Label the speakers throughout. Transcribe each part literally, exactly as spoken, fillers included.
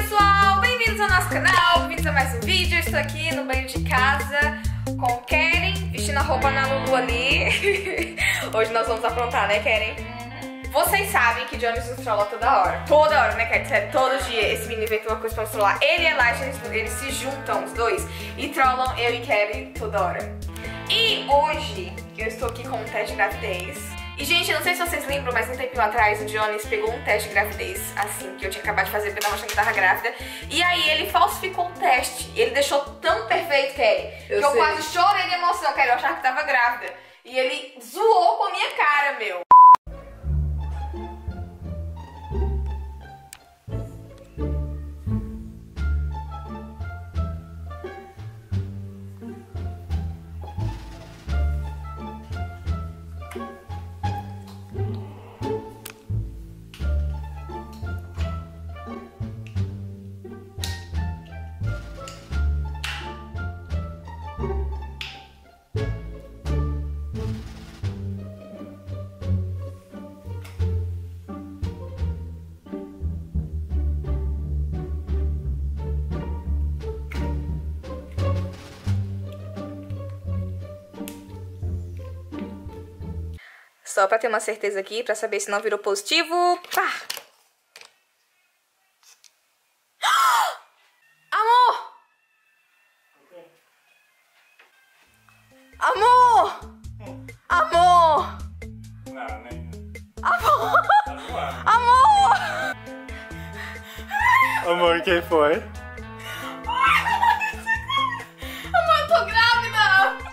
Speaker 1: pessoal, bem-vindos ao nosso canal, bem-vindos a mais um vídeo. Eu estou aqui no banho de casa com Keren, vestindo a roupa na Lulu ali. Hoje nós vamos aprontar, né, Keren? Vocês sabem que Johnny nos trolla toda hora. Toda hora, né, Keren? Sério, todo dia esse menino inventa uma coisa pra nos trollar. Ele e a Elijah, eles, eles se juntam, os dois, e trollam eu e Keren toda hora. E hoje eu estou aqui com um teste de gravidez. E, gente, eu não sei se vocês lembram, mas um tempinho atrás o Johnny pegou um teste de gravidez, assim, que eu tinha acabado de fazer pra dar uma achando que tava grávida. E aí ele falsificou o teste. Ele deixou tão perfeito, Keren, que eu, eu quase chorei de emoção, Keren, eu achava que tava grávida. E ele zoou com a minha cara, meu. Só pra ter uma certeza aqui, pra saber se não virou positivo. Pá! Amor! Amor! Amor!
Speaker 2: Não, nem...
Speaker 1: Amor! Amor!
Speaker 2: Amor, quem foi?
Speaker 1: Amor, eu tô grávida!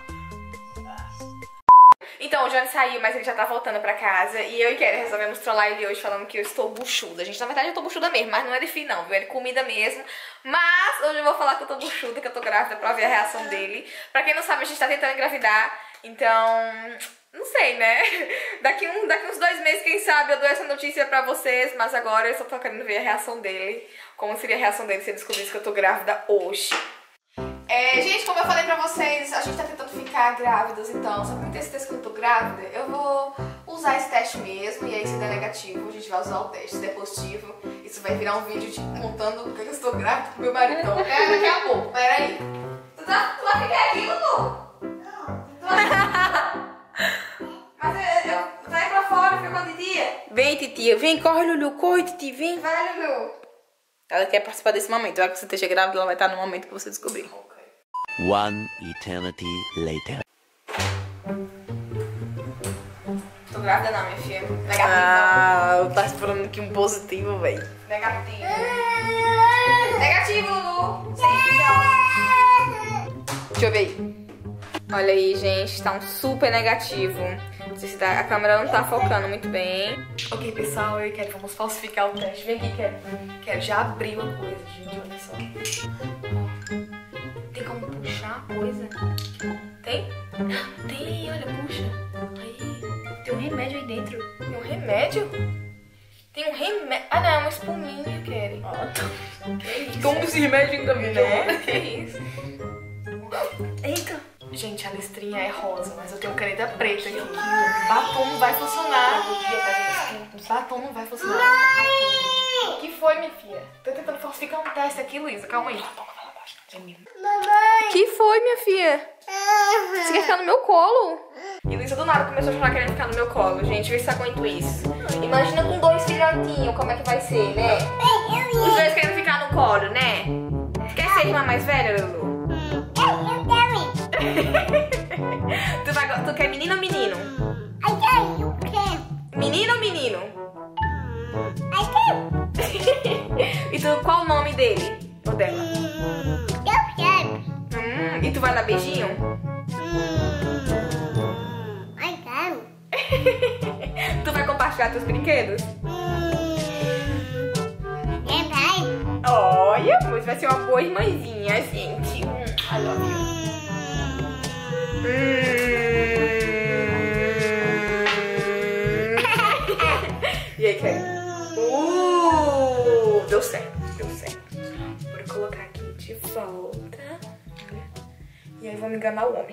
Speaker 1: Então, o Johnny saiu, mas ele já tá voltando pra casa. E eu e Keren resolvemos trollar ele hoje falando que eu estou buchuda. Gente, na verdade eu tô buchuda mesmo, mas não é de fim não, viu? É de comida mesmo. Mas hoje eu vou falar que eu tô buchuda, que eu tô grávida, pra ver a reação dele. Pra quem não sabe, a gente tá tentando engravidar. Então, não sei, né? Daqui, um, daqui uns dois meses, quem sabe, eu dou essa notícia pra vocês. Mas agora eu só tô querendo ver a reação dele. Como seria a reação dele se ele descobrisse que eu tô grávida hoje. É, gente, como eu falei pra vocês, a gente tá tentando ficar grávidas, então, só pra ter certeza que eu tô grávida, eu vou usar esse teste mesmo, e aí se der negativo, a gente vai usar o teste. Se der positivo, isso vai virar um vídeo tipo, contando que eu estou grávida com meu maridão. É, daqui a pouco, peraí. Tu, tá, tu vai ficar aqui, Lulu? Não. Tu vai... Mas eu, eu, tu vai pra fora, fica com a titia. Vem, titia, vem, corre, Lulu, corre, titia, vem. Vai, Lulu. Ela quer participar desse momento, já que você esteja grávida, ela vai estar no momento que você descobrir.
Speaker 3: One eternity later.
Speaker 1: Tô grávida não, minha filha. Negativo.
Speaker 4: Ah, eu tava esperando aqui um positivo, velho.
Speaker 1: Negativo. Negativo, Lulu. Sim, deixa eu ver aí. Olha aí, gente. Tá um super negativo. Não sei se tá, a câmera não tá focando muito bem. Ok, pessoal, eu quero vamos falsificar o teste. Vem aqui, quero. Quero, já abriu a coisa, gente. Olha só. Tem como puxar a coisa? Tem? Tem, olha, puxa. Aí. Tem um remédio aí dentro. Tem um remédio? Tem um remédio. Ah, não, é uma espuminha, Keren. Ah, tá. Que isso?
Speaker 4: Toma esse remédio ainda,
Speaker 1: Né? Que isso? Eita. Gente, a listrinha é rosa, mas eu tenho caneta preta aqui. Batom não vai funcionar. Batom não vai funcionar. O que foi, minha filha? Tô tentando falsificar um teste aqui, Luísa. Calma aí.
Speaker 5: Mamãe!
Speaker 1: Que foi, minha filha? Você quer ficar no meu colo? E Luísa do nada começou a chorar querendo ficar no meu colo. Gente, vê se aguento isso. Imagina com dois filhotinhos, como é que vai ser, né? Os dois querendo ficar no colo, né? Quer ser irmã mais velha, Lulu?
Speaker 5: Eu quero.
Speaker 1: tu, vai, tu quer menino ou menino?
Speaker 5: Eu quero.
Speaker 1: Menino ou menino?
Speaker 5: Eu quero.
Speaker 1: E tu, qual o nome dele? Ou dela?
Speaker 5: Eu quero.
Speaker 1: Hum, e tu vai dar beijinho?
Speaker 5: Eu quero.
Speaker 1: Tu vai compartilhar teus brinquedos?
Speaker 5: Eu quero.
Speaker 1: Olha, pois vai ser uma boa irmãzinha, gente. I love you. Hum. E aí, Keren? Uh, deu certo, deu certo. Vou colocar aqui de volta. E aí vamos enganar o homem.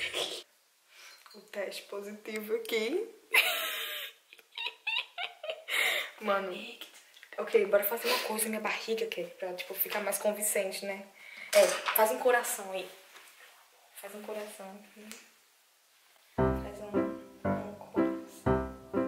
Speaker 1: O teste positivo aqui. Mano. Ok, bora fazer uma coisa na minha barriga, que pra, tipo, ficar mais convincente, né? É, faz um coração aí. Faz um coração aqui. Faz um, um coração.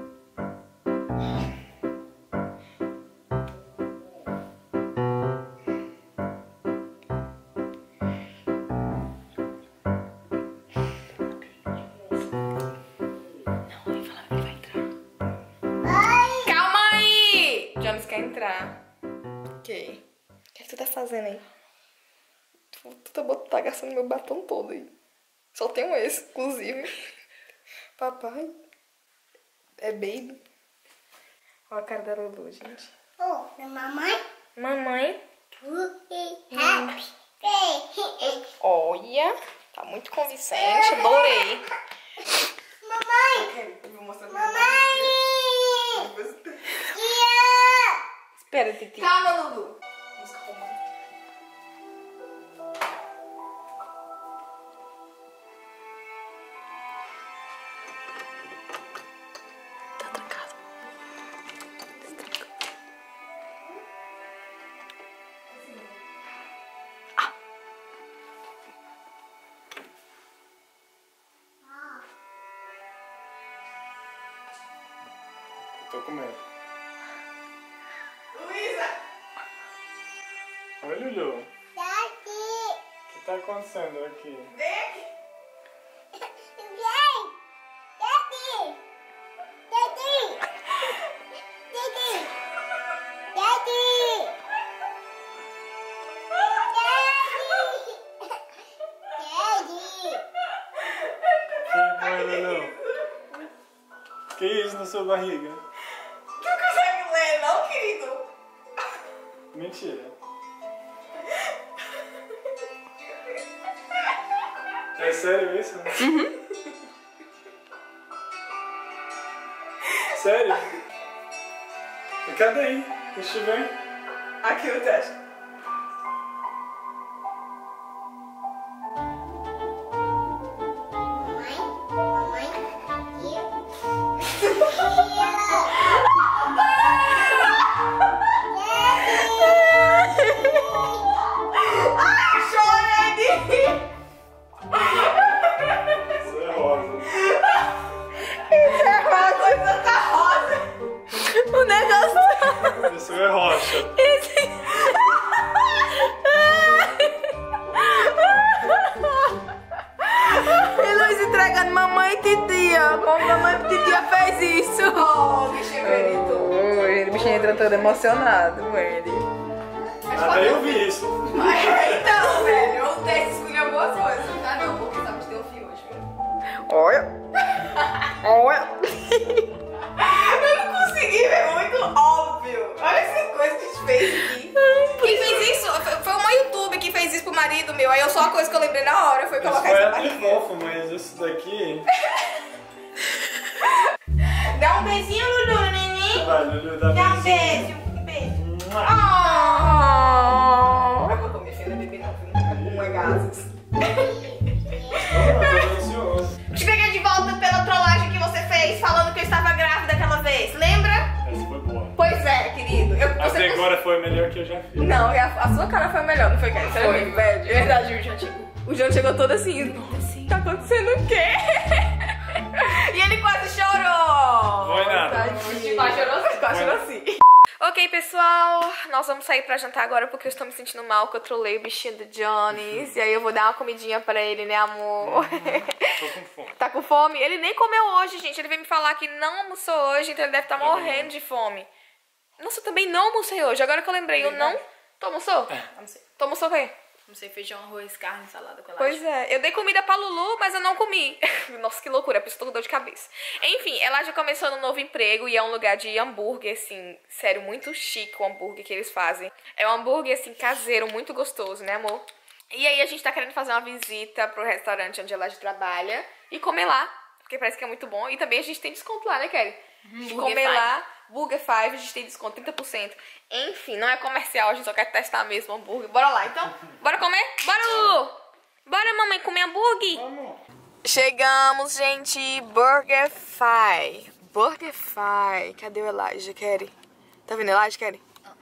Speaker 1: Não, ele fala, ele vai entrar. Calma aí! Jones quer entrar. Ok. O que, é que tu tá fazendo aí? Tu, tu tá, bot- tá gastando meu batom todo aí. Só tenho esse, inclusive. Papai. É baby. Olha a cara da Lulu, gente.
Speaker 5: Oh, the mamãe.
Speaker 1: Mamãe.
Speaker 5: Happy birthday.
Speaker 1: Olha. Tá muito convincente. Adorei.
Speaker 5: Mamãe.
Speaker 1: Eu vou mostrar
Speaker 5: Mamãe. Tia.
Speaker 1: Espera, Titi. Calma, Lulu. Música romântica. Tá trancado.
Speaker 2: Tô com medo.
Speaker 1: Luísa!
Speaker 2: Oi, Lulu.
Speaker 5: Daddy.
Speaker 2: O que tá acontecendo aqui?
Speaker 1: Vem aqui.
Speaker 5: Vem. Daddy. Daddy. Daddy. Daddy. Daddy.
Speaker 2: Que foi, Lulu? Que isso na sua barriga?
Speaker 1: Tu não consegue ler, não, querido?
Speaker 2: Mentira. É sério isso? Uhum. Sério? E cadê aí? Deixa eu ver.
Speaker 1: Aqui o teste.
Speaker 5: Mamãe. Mamãe. Tia.
Speaker 1: Ai, chorei de rir.
Speaker 2: Isso é rosa.
Speaker 1: Isso é uma coisa da rosa. O negócio.
Speaker 2: Isso é rocha.
Speaker 1: Esse. E Luiz entregando mamãe e titia. Como mamãe e titia fez isso? Oh, bichinho querido. Ele, bichinho entra todo emocionado, ele.
Speaker 2: Até eu vi isso.
Speaker 1: Então, velho, eu teste escolher boas coisas. Tá, meu? Porque sabe de ter o fio hoje, viu? Olha. Olha. Eu não consegui ver, muito óbvio. Olha essa coisa que a gente fez aqui. Quem fez isso? Foi- Foi uma YouTube que fez isso pro marido meu. Aí eu só a coisa que eu lembrei na hora foi
Speaker 2: Isso
Speaker 1: colocar
Speaker 2: foi
Speaker 1: essa
Speaker 2: até
Speaker 1: barriga.
Speaker 2: fofo, mas isso daqui...
Speaker 1: Dá um beijinho, Lulu, neném.
Speaker 2: Vai, Lulu, dá
Speaker 1: Dá um
Speaker 2: beijinho.
Speaker 1: beijo. Um beijo.
Speaker 2: Mua.
Speaker 1: Oh. Agora eu minha filha bebê não, viu? Com gases.
Speaker 2: Eu tô ansioso.
Speaker 1: Te peguei de volta pela trollagem que você fez, falando que eu estava grávida aquela vez. Lembra?
Speaker 2: Essa foi boa.
Speaker 1: Pois é, querido. Eu, você
Speaker 2: Até agora foi a melhor que eu já fiz.
Speaker 1: Não, a, a sua cara foi melhor, não foi, cara? Foi, velho. De verdade, o João chegou. O João chegou todo assim. Tá acontecendo o quê? E ele quase chorou.
Speaker 2: Foi nada.
Speaker 1: Tadinho. Quase chorou, quase chorou assim. Ok, pessoal, nós vamos sair pra jantar agora porque eu estou me sentindo mal, que eu trolei o bichinho do Jones. E aí eu vou dar uma comidinha pra ele, né, amor?
Speaker 2: Tô com fome.
Speaker 1: Tá com fome? Ele nem comeu hoje, gente. Ele veio me falar que não almoçou hoje, então ele deve estar morrendo de fome. Nossa, eu também não almocei hoje. Agora que eu lembrei, eu não... Tu almoçou?
Speaker 4: Almocei.
Speaker 1: Tu almoçou o quê?
Speaker 4: Almocei feijão, arroz, carne, salada com
Speaker 1: Pois é, eu dei comida pra Lulu, mas eu não comi. Nossa, que loucura, por isso eu tô com dor de cabeça. Enfim, ela já começou no novo emprego e é um lugar de hambúrguer, assim, sério, muito chique o hambúrguer que eles fazem. É um hambúrguer, assim, caseiro, muito gostoso, né, amor? E aí a gente tá querendo fazer uma visita pro restaurante onde ela já trabalha e comer lá, porque parece que é muito bom. E também a gente tem desconto lá, né, Kelly? De
Speaker 4: Burger
Speaker 1: comer
Speaker 4: Five.
Speaker 1: lá, Burger Five, a gente tem desconto trinta por cento. Enfim, não é comercial, a gente só quer testar mesmo o hambúrguer. Bora lá, então? Bora comer? Bora, Lulu! Bora, mamãe, comer hambúrguer?
Speaker 2: Vamos.
Speaker 1: Chegamos, gente. Burger Five. Burger Five. Cadê o Elijah, Kelly? Tá vendo Elijah, Kelly?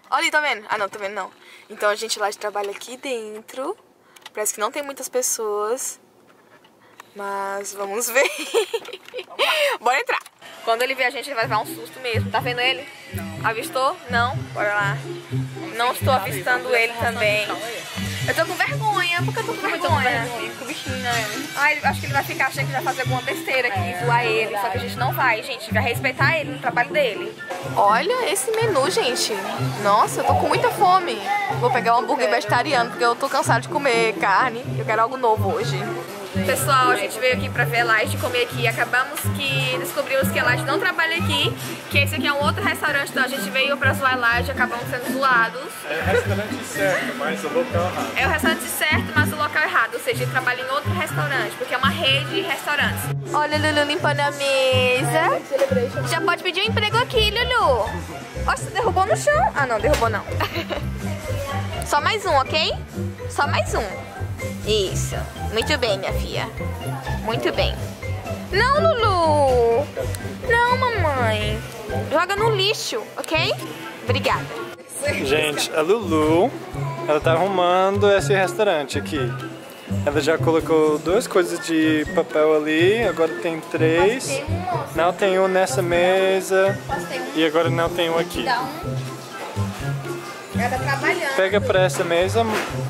Speaker 1: Olha ali, tá vendo? Ah, não, tá vendo não. Então a gente lá trabalha aqui dentro. Parece que não tem muitas pessoas. Mas vamos ver. Bora entrar. Quando ele ver a gente, ele vai levar um susto mesmo. Tá vendo ele? Não. Avistou? Não? Bora lá. Não estou avistando ele também. Eu tô com vergonha. Por que eu tô com vergonha?
Speaker 4: Com o bichinho, né?
Speaker 1: Ai, acho que ele vai ficar achando que vai fazer alguma besteira aqui, zoar ele. Só que a gente não vai, gente. Vai respeitar ele no trabalho dele. Olha esse menu, gente. Nossa, eu tô com muita fome. Vou pegar um hambúrguer vegetariano, porque eu tô cansada de comer carne. Eu quero algo novo hoje. Pessoal, a gente veio aqui pra ver a Laje comer aqui. Acabamos que descobrimos que a Laje não trabalha aqui, que esse aqui é um outro restaurante, então a gente veio pra zoar a Laje e acabamos sendo zoados.
Speaker 2: É o restaurante certo, mas o local errado.
Speaker 1: É o restaurante certo, mas o local errado, ou seja, ele trabalha em outro restaurante, porque é uma rede de restaurantes. Olha, Lulu limpando a mesa. Já pode pedir um emprego aqui, Lulu. Nossa, derrubou no chão. Ah, não, derrubou não. Só mais um, ok? Só mais um. Isso. Muito bem, minha filha. Muito bem. Não, Lulu. Não, mamãe. Joga no lixo, ok? Obrigada.
Speaker 2: Gente, a Lulu, ela tá arrumando esse restaurante aqui. Ela já colocou duas coisas de papel ali, agora tem três. Não tem um nessa mesa. E agora não tem um aqui.
Speaker 1: Dá um. Ela tá trabalhando.
Speaker 2: Pega pra essa mesa.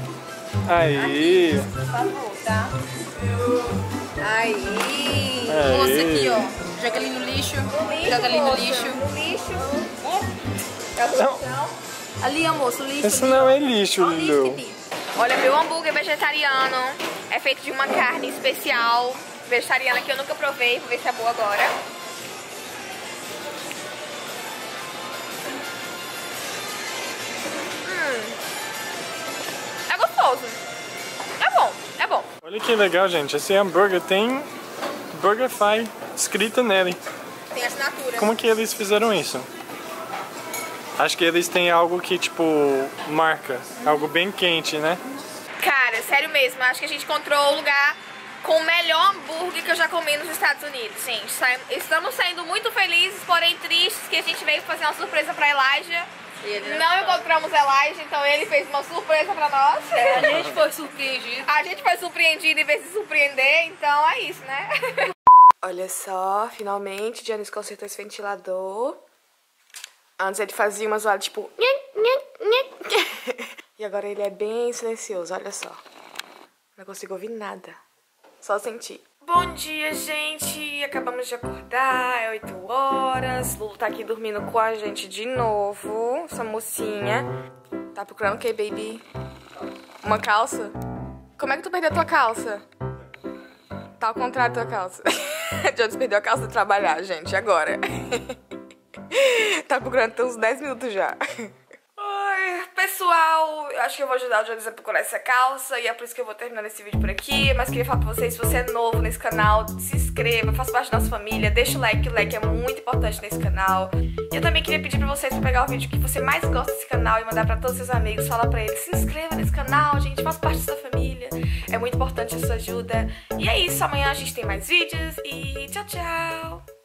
Speaker 2: Aí.
Speaker 1: Por favor, tá? Aí.
Speaker 2: Aí.
Speaker 4: Moça aqui, ó. Joga ali no lixo. Joga ali no lixo.
Speaker 1: No lixo.
Speaker 2: Não.
Speaker 4: Ali, ó, moço, o lixo.
Speaker 2: Isso não é lixo, Lulu.
Speaker 1: Olha, meu hambúrguer vegetariano é feito de uma carne especial vegetariana que eu nunca provei. Vou ver se é boa agora. Hum. É gostoso. É bom, é bom.
Speaker 2: Olha que legal, gente. Esse hambúrguer tem BurgerFi escrito nele.
Speaker 1: Tem assinatura.
Speaker 2: Como que eles fizeram isso? Acho que eles têm algo que, tipo, marca. Algo bem quente, né?
Speaker 1: Cara, sério mesmo. Acho que a gente encontrou o lugar com o melhor hambúrguer que eu já comi nos Estados Unidos, gente. Estamos saindo muito felizes, porém tristes, que a gente veio fazer uma surpresa pra Elijah. Não encontramos Elijah, então ele fez uma surpresa pra nós.
Speaker 4: A gente foi surpreendido.
Speaker 1: A gente foi surpreendido em vez de se surpreender, então é isso, né? Olha só, finalmente, Janice consertou esse ventilador. Antes ele fazia uma zoada tipo... E agora ele é bem silencioso, olha só. Não consigo ouvir nada. Só sentir. Bom dia, gente. Acabamos de acordar, é oito horas. Lulu tá aqui dormindo com a gente de novo. Essa mocinha. Tá procurando o que, baby? Uma calça? Como é que tu perdeu a tua calça? Tá ao contrário da tua calça. Jones perdeu a calça de trabalhar, gente, agora. Tá procurando tem uns dez minutos já. Ai, pessoal, eu acho que eu vou ajudar o Jones a procurar essa calça. E é por isso que eu vou terminando esse vídeo por aqui. Mas queria falar pra vocês, se você é novo nesse canal, se inscreva, faça parte da nossa família. Deixa o like, o like é muito importante nesse canal. E eu também queria pedir pra vocês pra pegar o vídeo que você mais gosta desse canal e mandar pra todos os seus amigos. Falar pra eles, se inscreva nesse canal, gente, faça parte dessa família. É muito importante a sua ajuda. E é isso, amanhã a gente tem mais vídeos. E tchau, tchau!